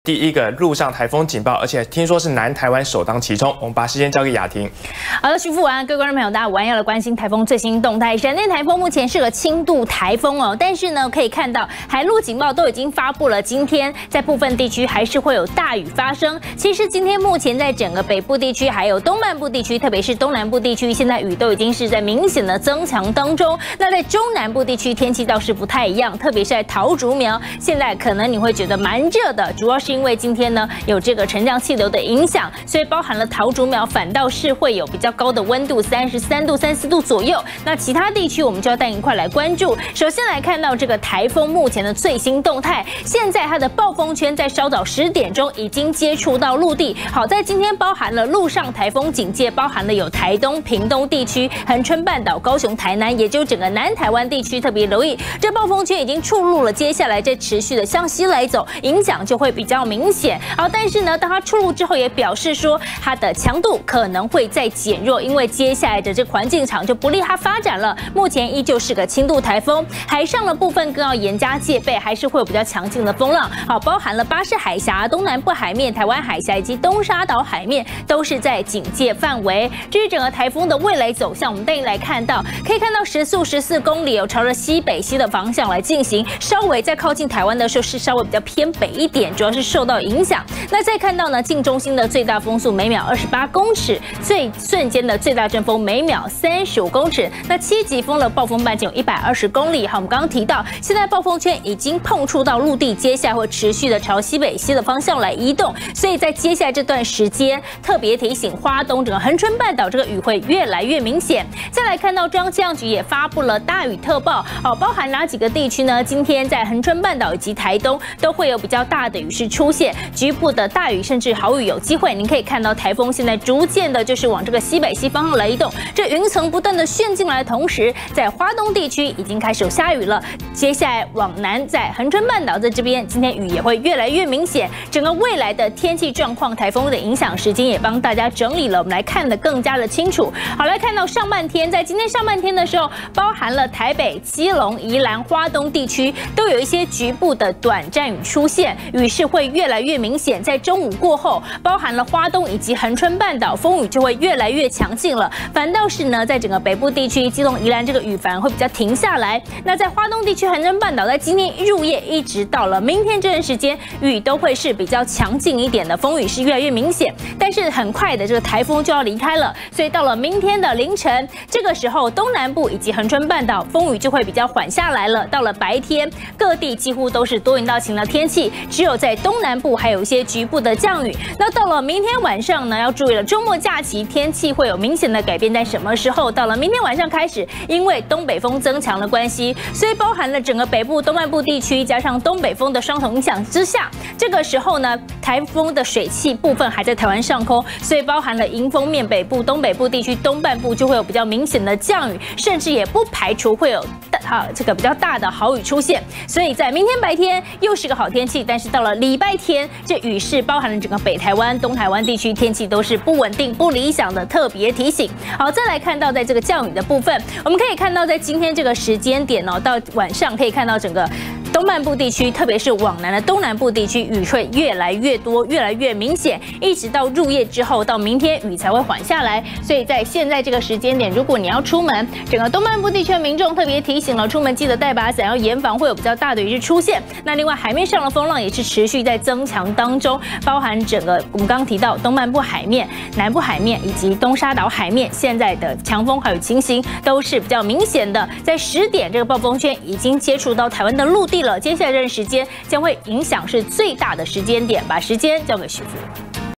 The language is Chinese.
第一个陆上台风警报，而且听说是南台湾首当其冲。我们把时间交给雅婷。 好的，徐副晚安，各位观众朋友，大家午安。要来关心台风最新动态。闪电台风目前是个轻度台风哦，但是呢，可以看到海陆警报都已经发布了。今天在部分地区还是会有大雨发生。其实今天目前在整个北部地区还有东半部地区，特别是东南部地区，现在雨都已经是在明显的增强当中。那在中南部地区天气倒是不太一样，特别是在桃竹苗，现在可能你会觉得蛮热的，主要是因为今天呢有这个沉降气流的影响，所以包含了桃竹苗反倒是会有比较高的温度，33度、34度左右。那其他地区我们就要带你一块来关注。首先来看到这个台风目前的最新动态，现在它的暴风圈在稍早10点钟已经接触到陆地。好在今天包含了陆上台风警戒，包含了有台东、屏东地区、恒春半岛、高雄、台南，也就整个南台湾地区特别留意，这暴风圈已经触入了，接下来再持续的向西来走，影响就会比较明显。好，但是呢，当它出炉之后，也表示说它的强度可能会再减弱，因为接下来的这环境场就不利它发展了。目前依旧是个轻度台风，海上的部分更要严加戒备，还是会有比较强劲的风浪。好，包含了巴士海峡、东南部海面、台湾海峡以及东沙岛海面都是在警戒范围。至于整个台风的未来走向，我们带你来看到，可以看到时速14公里，有朝着西北西的方向来进行，稍微在靠近台湾的时候是稍微比较偏北一点，主要是受到影响。那再看到呢，近中心的最大风速每秒28公尺，最瞬间的最大阵风每秒35公尺。那7级风的暴风半径有120公里。好，我们刚刚提到，现在暴风圈已经碰触到陆地，接下来会持续的朝西北西的方向来移动，所以在接下来这段时间，特别提醒花东整个恒春半岛这个雨会越来越明显。再来看到中央气象局也发布了大雨特报，好，包含哪几个地区呢？今天在恒春半岛以及台东都会有比较大的雨势出现，局部的大雨甚至豪雨有机会。您可以看到台风现在逐渐的就是往这个西北西方向来移动，这云层不断的旋进来的同时，在花东地区已经开始有下雨了。接下来往南，在恒春半岛在这边，今天雨也会越来越明显。整个未来的天气状况、台风的影响时间也帮大家整理了，我们来看得更加的清楚。好，来看到上半天，在今天上半天的时候，包含了台北、基隆、宜兰、花东地区都有一些局部的短暂雨出现，雨势会越来越明显。在中午过后，包含了花东以及恒春半岛，风雨就会越来越强劲了。反倒是呢，在整个北部地区，基隆、宜兰这个雨反而会比较停下来。那在花东地区、恒春半岛，在今天入夜一直到了明天这段时间，雨都会是比较强劲一点的，风雨是越来越明显。但是很快的，这个台风就要离开了，所以到了明天的凌晨，这个时候东南部以及恒春半岛风雨就会比较缓下来了。到了白天，各地几乎都是多云到晴的天气，只有在东南部还有一些局部的降雨。那到了明天晚上呢，要注意了，周末假期天气会有明显的改变，在什么时候？到了明天晚上开始，因为东北风增强的关系，所以包含了整个北部、东半部地区，加上东北风的双重影响之下，这个时候呢，台风的水汽部分还在台湾上空，所以包含了迎风面北部、东北部地区东半部就会有比较明显的降雨，甚至也不排除会有这个比较大的豪雨出现。所以在明天白天又是个好天气，但是到了礼拜天，这雨势包含了整个北台湾、东台湾地区天气都是不稳定、不理想的，特别提醒。好，再来看到在这个降雨的部分，我们可以看到在今天这个时间点哦，到晚上可以看到整个东半部地区，特别是往南的东南部地区，雨会越来越多，越来越明显，一直到入夜之后，到明天雨才会缓下来。所以在现在这个时间点，如果你要出门，整个东半部地区的民众特别提醒了，出门记得带把伞，要严防会有比较大的雨势出现。那另外海面上的风浪也是持续在增强当中，包含整个我们刚刚提到东半部海面、南部海面以及东沙岛海面，现在的强风还有情形都是比较明显的。在10点，这个暴风圈已经接触到台湾的陆地了，接下来这段时间将会影响是最大的时间点。把时间交给徐副。